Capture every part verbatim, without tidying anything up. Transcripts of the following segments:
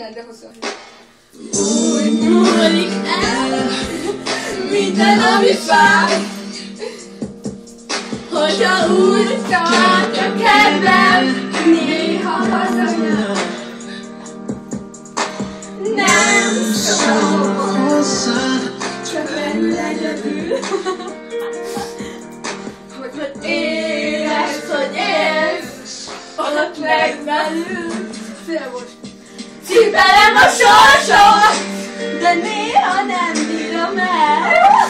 Anyád, de hosszú. Úgy múlik el minden, ami fáj, hogyha úgy tart a kedvem, néha hazajön. Nem szól, csak lenni egyedül, hogy érezd, hogy élsz ott legbelül. Cipelem a sorsot, de néha nem bírom el.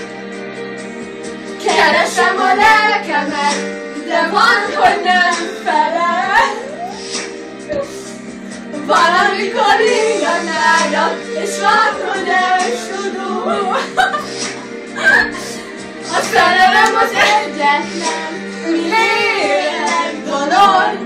Keresem a lelkemet, de van, hogy nem felel. Valamikor ingen ágat, és van, hogy elsodul. A szerelem az egyetlen, lélek dolog.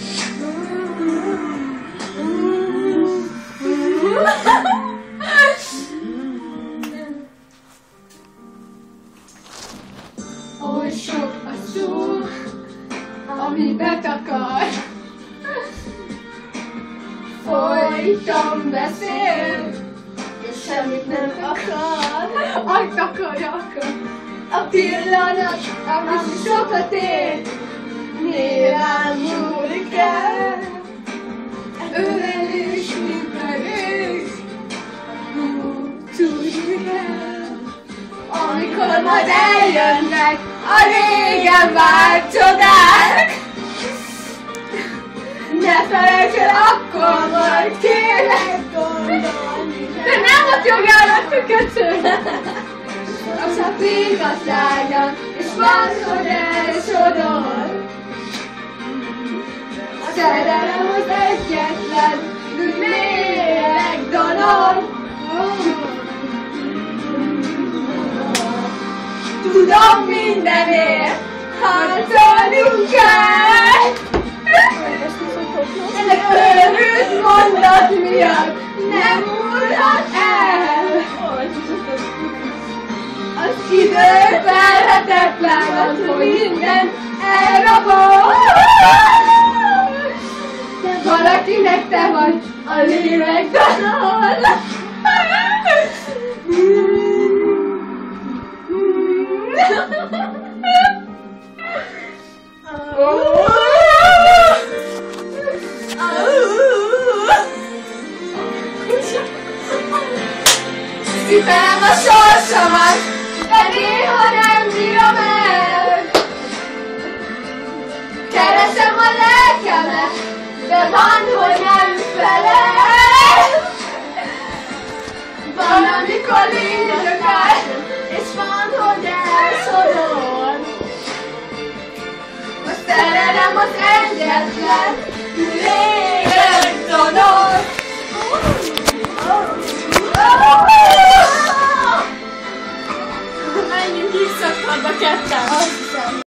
Oly sok a szó, ami betakar, folyton beszél, és semmit nem akar. Azt akarja, akar. A pillanat, ami sokat ér, nyilván múlik el. Ölelés, mint megősz, tudni kell. Amikor majd eljönnek a régen várt csodák, ne felejtsd el, akkor majd kérlek gondolni. De nem ott jogállat a köcsög! A sapinkat lágyan, és van, hogy elsodor. A szerelem az egyetlen, lélek dolog. Tudom mindenért, harcolnunk kell. Ennek őrült mondat miatt nem múlhat el. Az idő felhetetlen, hogy minden elrabol. De valakinek te vagy a lélektanul. Cipelem a sorsomat, de néha nem bírom el. Keresem a lelkemet, de van, hogy nem felel. Van, amikor lényeg áll, és van, hogy elszorol. A szerelem az egyetlen lényeg.